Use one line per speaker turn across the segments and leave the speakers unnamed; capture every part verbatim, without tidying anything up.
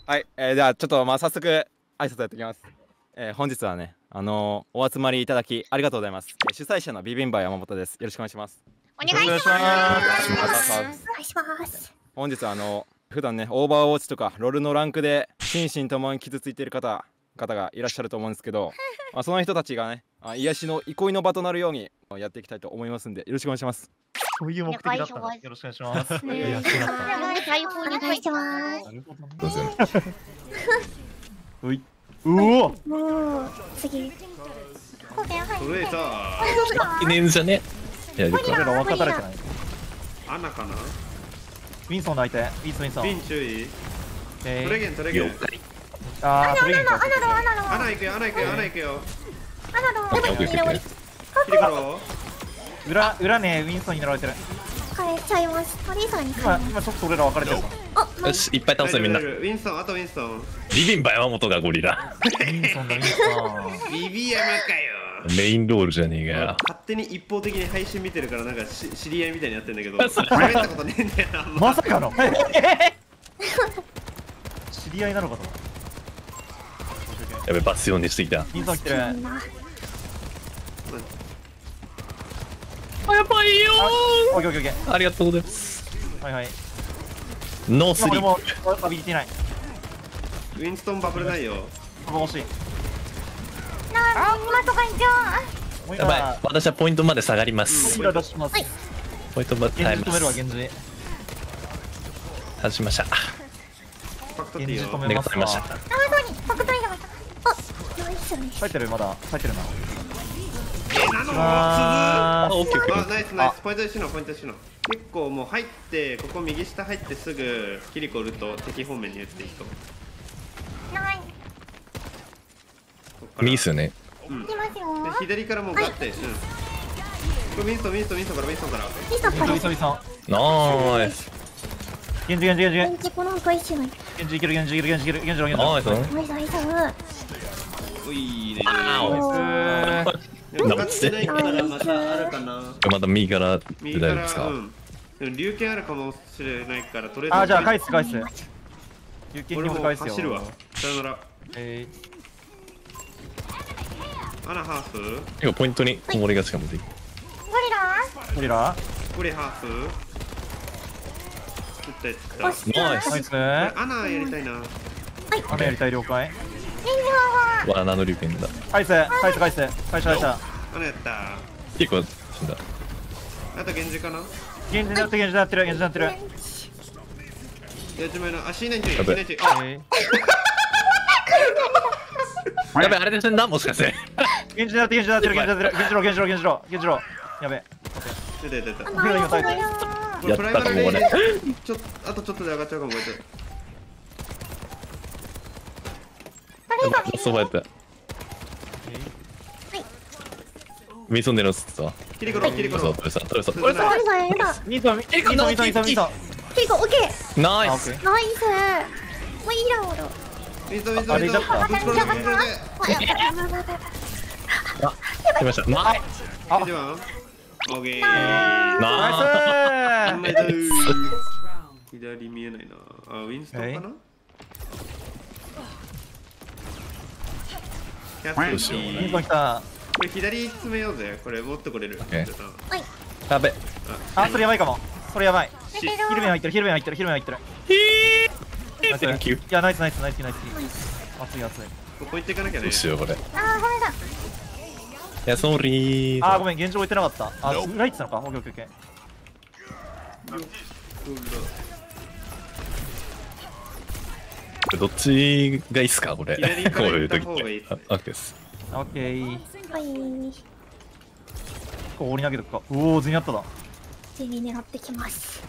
はい、えー、じゃあちょっとまあ早速挨拶やっていきます。えー、本日はね、あのー、お集まりいただきありがとうございます。えー、主催者のビビンバ山本です。よろしくお願いします。
お願いします。お願いします。
本日はあの普段ねオーバーウォッチとかロールのランクで心身ともに傷ついている方方がいらっしゃると思うんですけど、まあその人たちがね、あ癒しの憩いの場となるようにやっていきたいと思いますんでよろしくお願いします。
そういう目的だったらよろしくお願いします。
お願いします。
なるほどね。どうぞ。うい。うお。
もう次。これ
それさ、
記念じゃね。いや、
俺ら分かたれてない。
アナかな？
ウィンソンの相手。ウィンソンウィンソン。
ビン注意。
え
トレゲントレゲン。
ああ、トレゲンか。
アナロアナロ
アナ行くよアナ行くよアナ行くよ。
アナロアナロ。
キリコロ。
裏裏ねウィンソンに狙われてる。
変えちゃいます。トリーさんに変え
今
ます。
今ちょっと俺ら分かれてる。
よし、いっぱい倒せみんな。
ウィンソンあとウィンソン。
ビビンバ山本がゴリラ。
ウィンソンだウィンソン。
ビビ山かよ。
メインロールじゃねえかよ。
勝手に一方的に配信見てるからなんかし知り合いみたいになってんだけど、喋ったことねえんだよな。
まさかの。知り合いなのかと。
やべ、バス呼んでしてきた。
ウィンソン来てる。
あ、やばいよ
ー。オッケーオッケーオッケ
ー。ありがとうございます。
ー。はいはい。
ノースリー
俺もアビリティない。
ウィンストンバブルないよ。
ここ欲しい。
あ、今とかいじゃ
もう
やばい
今。
私はポイントまで下がります
イラ出します。
ポイントまで耐えま
源氏止めるわ
す。
源氏。
外しました。
パクトっていいよ。
源氏止め
で
ますわ。
止めました。
あ、そうにパクトリーがまた。あ、ナイスです。
入ってるまだ入ってるな。
なの
あ
あ、オッケーオッケ
あ、
ー。
ナイスナイス。ポイントしのポイントしの。結構もう入ってここ右下入ってすぐキリコ売ると敵方面に打っていいと。
ナイ
右っすよね。
うん。
ス。いきますよ。
で左からもうガッて、うん。これウィンストンウィンストンウィンストンからウィンストンから。
ミスト
ー。
これ。
みそみそ。
ナーイス。
源氏源氏源氏。
電池この子一緒に。
源氏いける源氏いける源氏いける源氏の
ナ
源氏。
イス。
ナイスナイス。
おいいね。
あ
でも使ってないからまたあるかな。
また右からで
右から
大丈夫ですか。
うん。でも龍剣あるかもしれないからとりあえず。
あ、じゃあ返す返す。有権
俺も
に返すよ。
走るわ。さよなら。
え
アナハーフ。
今ポイントにこもりがちかもで。
ゴリラ
ー、ゴリラ。
これハーフ。打ったやつ
押
だ。
してます。
ナイス。
アナやりたいな。
雨やりたい了解。
天井が
わ、ナノリュウケンだ。
返す返す返す返し返した。
アナやった。
結構死んだ。
あと源氏かな。
源氏なってる源氏なってる源氏なってる。
やちまいな。あ、シーナインチュイ。シ
やべ
ーナインチュイ。あ、
え
やべ、あれですね、もしかして。
ー、源氏なってる源氏なってる源氏なってる源氏ろ源氏ろ源氏ろ源氏ろ。やべ。
出た出た出た。
僕ら今耐えてる。
これプライマルレイ
やったか
ちょっとあとちょっとで上がっちゃうかもこいつ。
そうやった。ミソンでのっすわ。
キリコロキリコロ。
そう、取れた、取れた。
これ
ゴリラやだ。
ミソミソミソミソミソミソ。
キリコオッケー。
ナイス。
あオッケー。
ナイス。もういいだろう。
ミソミソ
あ
ミソ。
れじゃった
ぶつころでぶつころで。
あ、やばいやばいやばいやばい。
来ました。ナイス。
あ
一番。オッケー。
ナ
ナイス
おめでとう。左見えないな。あ、ウィンストンかな。キャッスル
ー。ミソ来た。
これ左詰めようぜ。これ持ってこれる。
ケーやべ。
あ、それやばいかも。それやばい。
出てる。
ヒルメン入ってるヒルメン入ってるヒルメン入ってる。ナイス。
Thank you
いやナイスナイスナイスナイス。熱い熱い。
ここ行っていかなきゃね
どう。しよう、これ。い
あー、ごめんだ。
や、ソーリー。
あーごめん現状置いてなかった。あ、裏行ってたのか。オッケーオッケーオッケ
どっちがいいっすか、これ。
左
こ
から行った
ういう時って。
方がいいっす
あ、オッケーです。
ー。オッケー。
はい。
こう折り投げとくか。おお、全員あっただ。
次狙ってきます。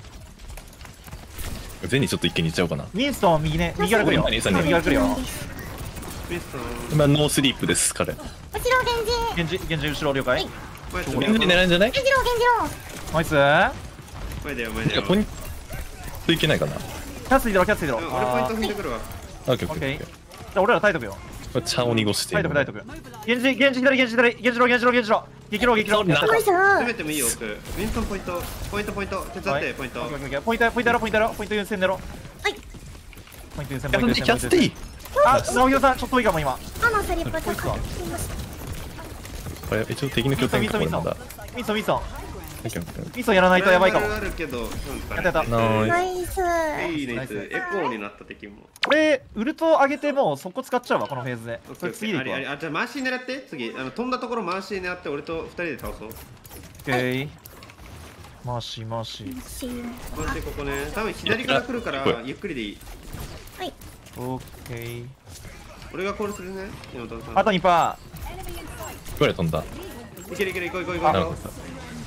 ゼニちょっと一気にいっちゃおうかな。
ウィンストンは右ね。右から来るよ。
何
右から来るよ。
ウィンストン。
今、ノースリープです、彼。
後ろ源氏。
源氏源氏後ろ了解。
前
みんなに狙うんじゃない？
源氏ろ源氏ろ。
ナイス。
前だよ前だよ。
ポイントいけないかな。
キャッツいてろキャッツいてろ。
うん俺ポイント踏んでくるわ。
オッケーオッケー。
オッケー。じゃあ俺ら耐えとくよ。
これ茶を濁して。
耐えとく耐えとく。源氏源氏左源氏左源氏ろ源氏ろ源氏ろ。激ロ激ロ。
な
ナイス。
攻めてもいいよ奥。ウィンストンポイントポイントポイント手伝ってポイント。
ポイントポイントやろポイントやろポイント優先だろ。
はい。
ポイント優先、
キ
ポイント優先。
ャスティ
あ、直弘さん、ちょっといいかも今。
あのスリップとか聞きました。
これ一応敵の拠点
ミソミソ
かこれまだ。
ミソミソ。
オッケーオッケー
ミソやらないとやばいかも。
あるけど、
やったやった。
ナ
ナ
イス。
イス。
いいね、エコーになった敵も。
これ、ウルト上げてもう速攻使っちゃうわ、このフェーズで。それ次でいくわ。
あれあれあ、じゃあ回し狙って、次、あの飛んだところ回し狙って、俺と二人で倒そう。
オッケー。マーシーマーシー。
シー。
回してここね、多分左から来るからゆっくりでいい。
はい。
オッケー。
俺がコールするね、今田さん。
あとにパ
これ飛んだ。
いけるいける、行こう行こう行こう行こ
なるほど。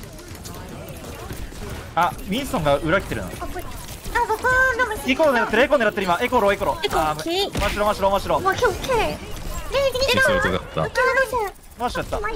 ー。あ、ウィンソンが裏来てるな。
あ、これ。あ、ここの虫。
エコー狙ってる、エコー狙ってる今。エコロ、エコロ。
エコロ
あー、マシロ、マシロ、マシロ。
もう今日、今日。レイジ来てる。
そういうことだった。
あ、ロ
マシだった。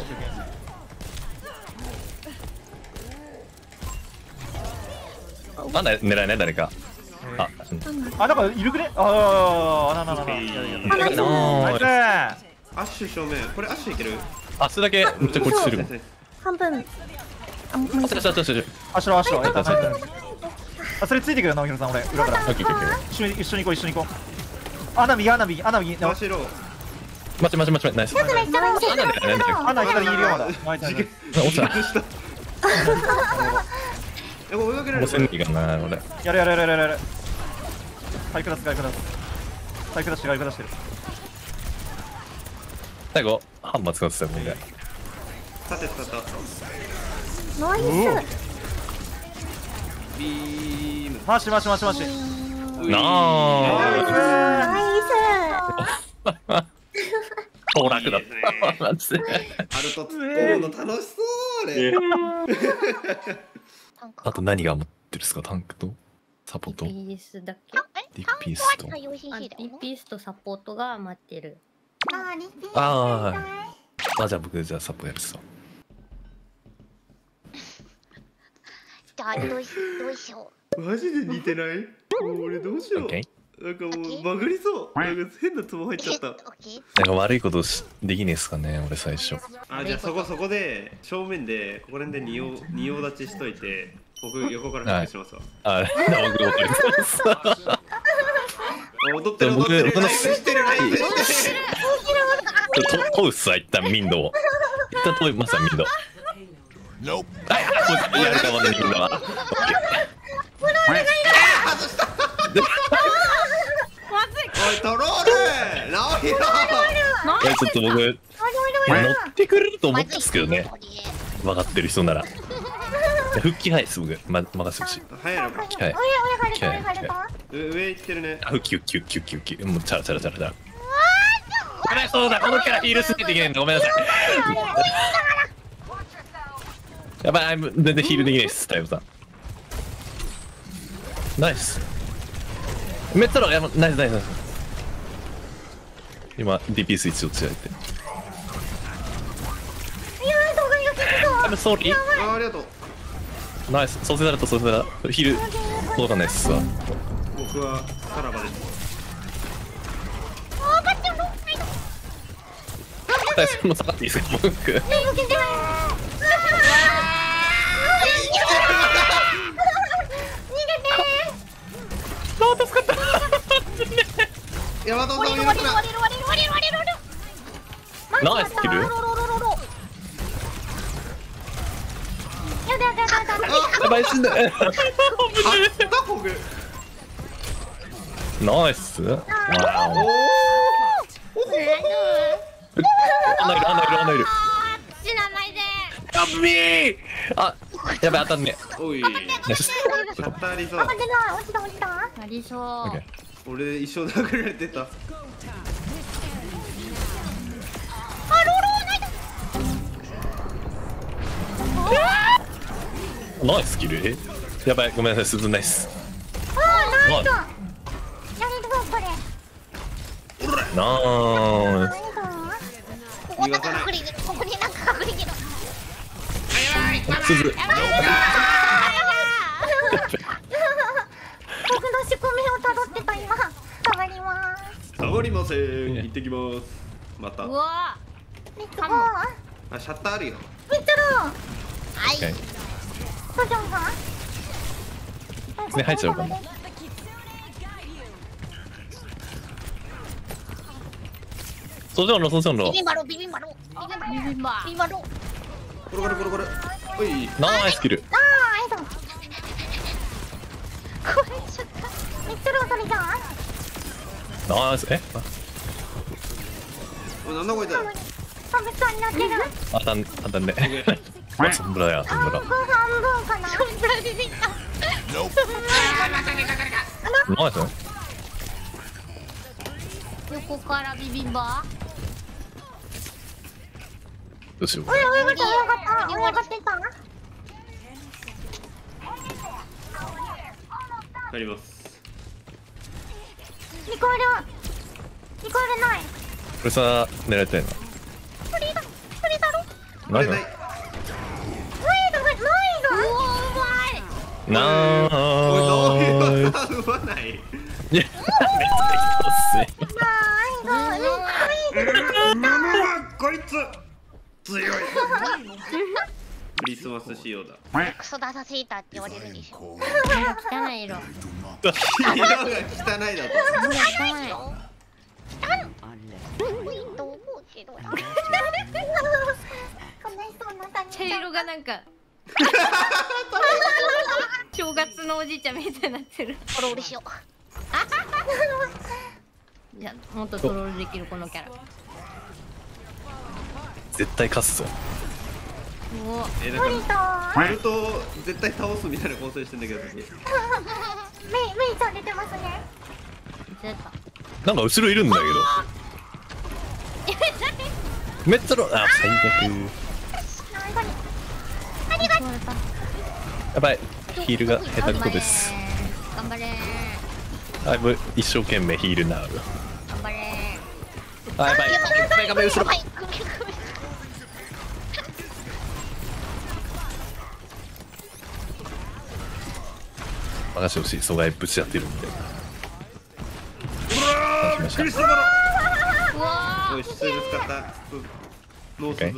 まだ狙えない誰か。あ、
あ、なんかいるくねあー、あなななな。
あナイス。
ナイス
う。アッシュ正面、これアッシュいける？
あ、それだけめっちゃこっちするもん。
半分。あ、もう
ちょちょちょちょ。
あしろ、あしろ。えっと、ナイス。あ、それついてくる、直弘さん、俺。裏から。
オッケーオッケーオッケー。
一緒に、一緒に行こう、一緒に行こう。穴右、穴右、穴右。
回しろ。
待ち待ち待ちナイス。
めっちゃめっちゃめっちゃ。
なんでなんで
穴左にいるよ、まだ。ナイスナイス。
落ちた。
え、これ追いかけられる。
もうせんにかな俺。
やるやるやるやるやる。サイクラス、サイクラス。サイクラスして、サイクラスしてる。
最後ハンマー使ってたもんね。
さてさて。
ナイス。
ビーム。
回し回し回し回し。
な
ナイ
あ。当楽だった。マジで。
ハルト突っ込むの楽しそうね。
あと何が持ってるんですか、タンクとサポート。
ディピースだっけ？
ディピースと。
あ、ディピースとサポートが待ってる。
ああ。あ、じゃあ僕じゃあサポやるっすわ。
じゃあどうしどうしよ
マジで似てない？もう俺どうしよう。
オッケー。
なんかもうバグりそう。なんか変なツボ入っ
う。
ちゃった。
オッケー。
なんか悪いことしできねえっすかね、俺最初。
あ、じゃあそこそこで正面でここら辺で仁王仁王立ちしといて、僕横から発しますわ。
あ、僕わかります。
あ、踊ってる踊ってる。
僕
ライブしてるライブしてる。
と問うっすわ、一旦民度を。一旦問いますわ、民度。あ、これやるかもね、みんなは。
おいトロール。直弘。
いやちょっと僕乗ってくれると思ったんですけどね。分かってる人なら。復帰早いです僕。ま任せてほしい。
早いのか。
はい。
親親がれた親がれた。
上上行ってるね。
あ、復帰復帰復帰復帰復帰。もうチャラチャラチャラチャラ。あれそうだ、このキャラヒールすぎていけないんだ。ごめんなさい。やばい、全然ヒールできないです。タイムさん。ナイス。めっちゃやばナイスナイスナイス。今 ディーピー スイッチをつやれて。
いやー、動画よけるぞ。
I'm sorry。
あ、ありがとう。
ナイス。そうせならとそうせならヒール届かないっすわ。
僕はさらばです。
あー、待ってよ。
ナイス。もう下がっていいですか僕。
よけて。
あー助かった。
ヤマトさん
割れる
許すな。
割れる割れる割れる割れる割れる。
ナイスキル。
ロロロロロロ。やだやだやだやだ。
やばい死んだ。
あったホグ。
ナイス。わ
お
お。アナいるアナいるアナいる。
死なないで。
やっべー。あ、やばい当たんね。
お。おい。
ナイス。
シャッターリゾ
あ、待ってない。落ちた落ちた。
なりそう。
オッケー。
俺一生殴られてた。
ナイスキル。やばいごめんなさい、鈴ナイス。
あー、ナイス。やれるぞこれ。
ナイス。
ここなんか隠れてる。ここになんか隠れてる。
鈴。
僕の仕込みをたどってた今。下がります。
下がりません。行ってきます。また。
うわ
レッツゴー。
あ、シャッターあるよ。
めっちゃろ。
はい。
ソジョンさん。
ね入っちゃうかも。 そっちのそっちの
ビビンバロビビンバロビビンバビビンバロ。
コロコロコロコロ。おい。
ナイスキル。
ああ、えっと。これちょっと。めっちゃローソリじゃん。
ナイス。え
お、なんだこいつ。
サブスになってる。
あたんあたんで。ソンブラやソンブラ。
半分かな。ソンブラビビンバ。
ナイス。
横からビビンバ。
どうしよう。
おい、泳がった、泳がった、泳がってた。
帰ります。
リコール。リコールない。
これさ狙いたいな。
フリーだ、フリーだろ。
ナイス。
ない。
ないだ、ないだ。うおー、うまい。
ナ
おい、どういう
イス。
技生まない。
いやめっちゃ適当っすね。
ないだ、
こいつ強い。クリスマス仕様だ。
クソダサセーターって言われるんでしょ。
汚い色。
色が汚いだと。
汚いよ。と思うけど。
茶色がなんか正月のおじいちゃんみたいになってる。
トロールしよう。
じゃあもっとトロールできるこのキャラ。
絶対勝つぞ。
お
え、なんかベルト絶対倒すみたいな構成してんだけど。
メイメイさん出てますね。
出た。
なんか後ろいるんだけど。めっちゃロあ最悪。
ありがとう。
やばいヒールが下手くそです。
頑張れ
あもう一生懸命ヒールなる。
頑張れ
あやばいやばいやばい後ろ。任せてほしい阻害ぶち当てるんで。
クリスマス。
うわ
おい、スツール使ったノースズ。ちょっ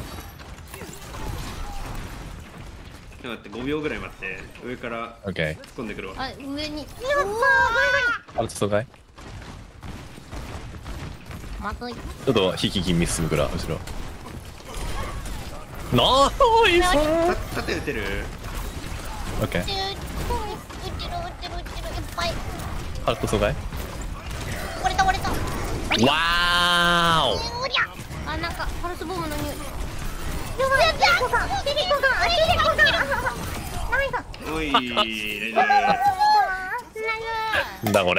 と待って、ごびょうぐらい待って、上から
オッケー。
突っ込んでくるわ。
あ上に
アウト阻害。
まとい
ちょっと引き気味進むから後ろ。ナイス。
た縦打てる。
オッケー。
売ってる売ってる売ってるいっぱい。
アウト阻害。
割れた割れた。
わーお。
おりゃ。
あなんかパルスボムの匂い。
やばい。リコさん、リコさん、リコさん。ナイス。
おい、レジェ
ナイ
なんだこれ。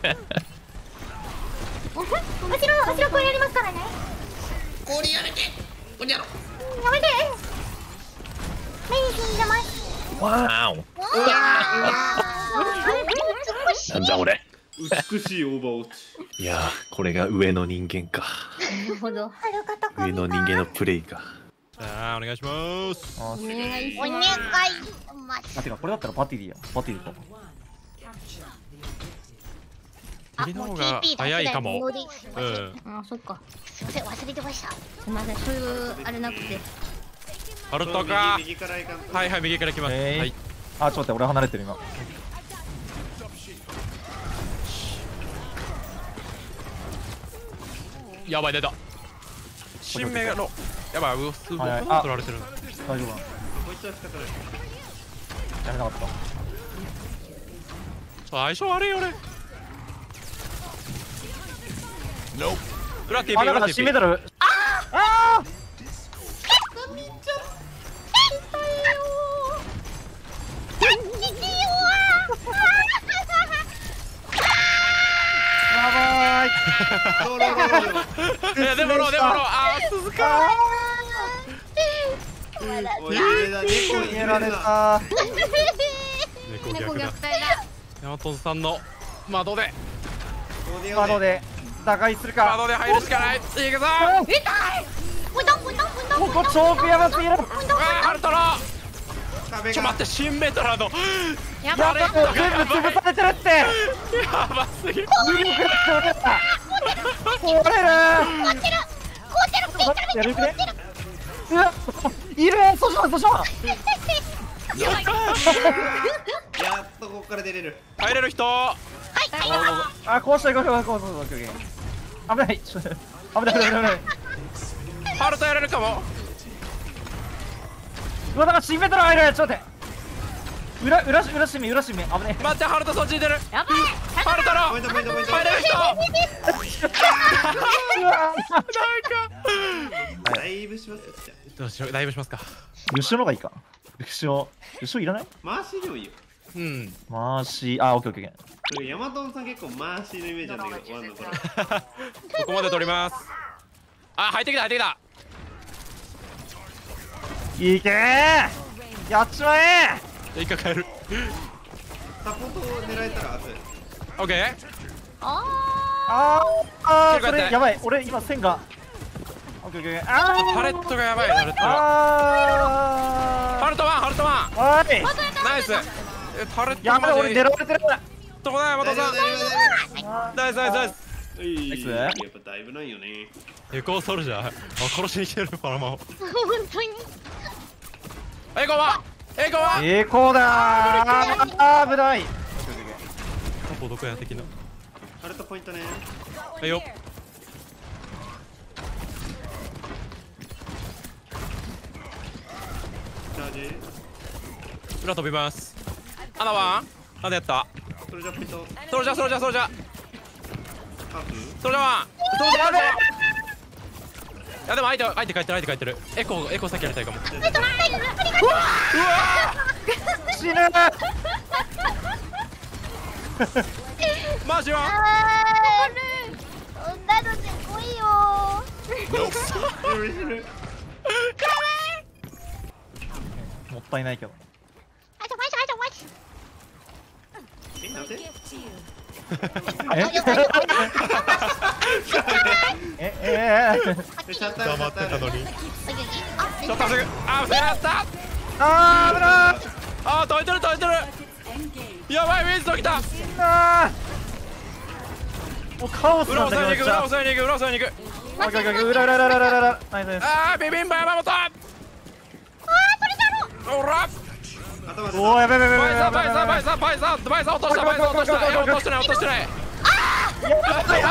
後ろ後ろこれやりますからね。
これやめて。これやろ。
やめて。メイジ入れます。
わーお。なんだ俺。
美しいオーバーウォッチ。
いやーこれが上の人間か。
なるほど。
上の人間のプレイか。
さあお願いします
お願いし
お願い
ます。
します
あてかこれだったらパティでいいや。パティでいこう。
あ
君の方が早いかも。
う
うん。
あそっか。
すいません忘れてました。
すみませんそういうあれなくて。
ハルトか。
右から行かんと。
はいはい右から来ます。
えー
はい。
あちょっと待って俺離れてる今。
やばい出た。新メガロ。やばい、うすごい
はいはいあ
取られてる。
大丈夫なの。
こいつは仕方ない。
やめなかった。
相性悪いよ俺。裏 ティーピー
あだから
裏 ティーピー。
新メダル。やばーい。
ローローローロー。
いやでもろでもろあー鈴か。
おい、上だ、猫
逃げられ
だ。
た。
猫
猫虐
逆だ。
待だ。
ヤマトンさんの窓で
窓で打開するか。
窓で入るしかない。いくぞ。
うどんうどんうどん。
ここチョークやばすぎる。
あーハルトロ。
壁が
ちょ待って新メタラの。
やばい。
やばいもう全部潰されてるって。
やばすぎる。
無力だって俺だ。壊れる。
凍ってる凍ってるめっちゃめっちゃ凍ってる。
うわいる。そしまそしま。
やっとここから出れる。
入れる人。
あこうしたいこうしたいこうしたいこうしたい。危ない。ちょっと危ない危ない危ない。
ハルトやれるかも。
うわ、なんか新メタル入る。ちょっと待って。裏裏裏しみ裏しみ危ねえ。
待って、ハルトそっちに出る。
やばい。
ハルトの
ポイントポイントポイント。
入れる人。
だいぶしますよ。じゃ
どうしよう、だいぶしますか。
後ろのがいいか。後ろ後ろいらない？
あ回しでもいいよ。
うん。
マーシー、あ、オッケーオッケーオッケ
これヤマトンさん結構回しのイメージなんだけど、ワンの頃。
ここまで取ります。あ、入ってきた入ってきた。
ー。いけー。やっちまえ
一回帰る。
サポートを狙えたら熱い。
オッケー。
ー。あーあー、そ
切るかって
れやばい。俺今線が。オッケーオッケーオッケー。あー。
パレットがやばい、ハルトは。
あ
ハルトワン、ハルトワン。
ー。おい。
ナイス。え、パレット
やばい、俺
マジ
狙われてる。
どこだよ、マトさん。ナイスナイスナイス。
いい。
ス
やっぱだいぶないよね。
エコーソルジャー。あ、殺しに来てる、パラマを。
本当に。
エコーはエコーは
栄光だー。あー、危ない。
ポポどこや的な。
ハルトポイントね。
はいよ。
チャージ。
裏飛びます。アナワンなんでやった。
それじゃポイント。
ソルジャーソルジャーソルジャー
ハーフ。
ソルジャーワンソルジャーワン。いやでも相手相手帰ってる相手帰ってる。エコーエコー先やりたいかも。
死ぬ。
マジは
あー、女の子来いよ
もったいないけど。
あちょ、マジあちょ、マジ
え、なんで？
えええ
え、シャッター
黙ってたのに。
あ、
ちょっとすぐあー、やった
あー、危ない。
あー、解いてる解いてる。やばい、ウィンズと来た。
あー、もうカオス
裏
なんだけど。
押さえに行く裏押さえに行く裏押さえに行く。
オッケーオッケーオッケー、裏裏裏裏裏裏。ナイスナイス。
あー、ビビンバ山本。あー、おら
頭で。
おー、やべやべやべやべ
バイ
やべ
ザーバイザーバイザーバイザーバイザー落としたバイザー落とした落としてない落としてない。バイザー減ってる。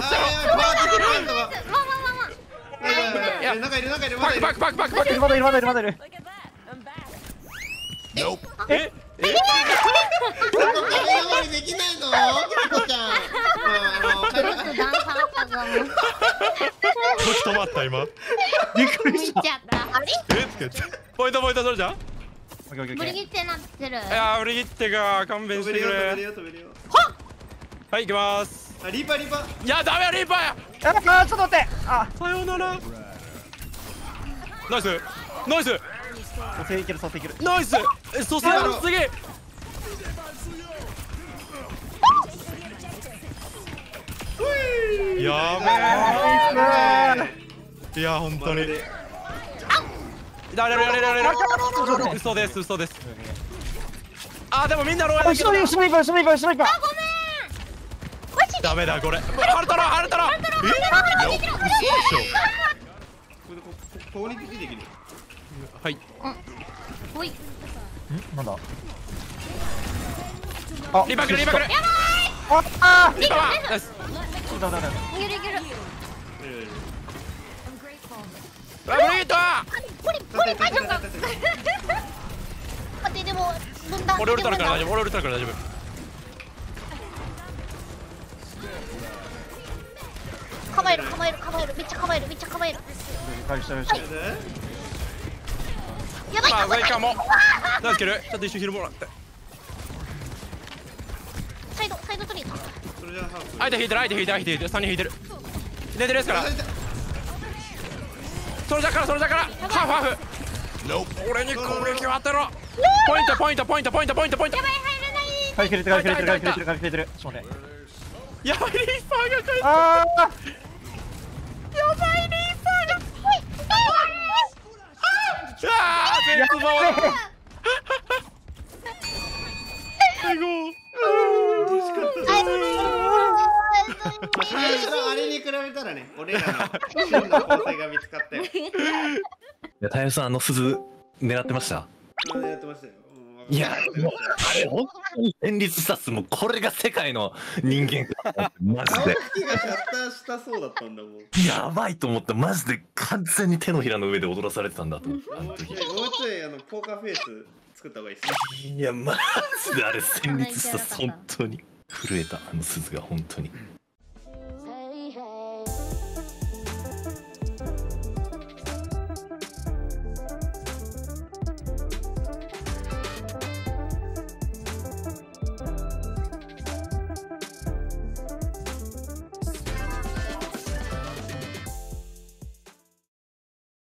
いや、中いる中いる。まだいる。
バックバックバックバックバック。
まだいるまだいるまだいる。
ええ
できないの？キコちゃん。
ダンサーかがもう。
時止まった今。
びっくりした。
見ちゃった。あれ？
えってポイントポイントそれじゃん。
オッケーオッケーオッケー。
ブリギってなってる。
いやー、売り切ってが勘弁してく
飛べるよ、飛べる
れ。
よ、飛べるよ。
はい、行きます。
あ、リーパーリーパー。
いや、ダメや、リーパーや。
あー、ちょっと待って。あ、
さようなら。ナイスナイス
蘇生いける蘇生いける。
ナイス。え、蘇生のすげえ。やべえ。いや、本当に。やれるやれるやれる。嘘です嘘です。あ、でもみんなローやだけどな。
後ろに後ろに後ろに後ろに。
ダメだこれ。ハルトロハルトロ。え？嘘でしょ。
ここに出てきる。
はい。
ほい。
んなんだ。あ、
リバクルリバクル。
ああ
リバはナイス。
だだだ。
いけるいける。
あ、ブリートは。
ポリポリパイソンが待って、でも分断
俺ウルトラから大丈夫俺ウルトラから大丈夫。
構える構える構えるめっちゃ構えるめっちゃ構える
回避した回避した。
やばい
まあ
構える
上かも。ナイスキル。ちょっと一瞬ヒルもらって。
サイドサイド取り
それじゃあハーフ。
相手引いてる相手引いてる相手引いてるさんにん引いてる。出てるやつから。ソルジャーからソルジャーからハーフハーフ。俺に攻撃を当てろ。ポイントポイントポイントポイントポイントポイント。
やばい入れない
回避切れて回避切れて回避切れて回避切れてる。ちょっと待って。
やばいリーパーが帰って。
ああ。
やばいリーパーが。ああ絶望だ。最後。
最初のあれに比べたらね、俺らの真の構成が見つかったよ。
いや、タイムさん、あの鈴狙ってました。
あやってましたよ。うん、分
いやもうあれ本当に戦慄したっす。もうこれが世界の人間かマジ
青
で
木がシャッターしたそうだったんだもん。
やばいと思った。マジで完全に手のひらの上で踊らされてたんだと思ったあの
もうち
時。
ょいもうちょいあのポーカーフェイス作った方がいいっす。
いやマジであれ戦慄したっす。本当に震えたあの鈴が本当に。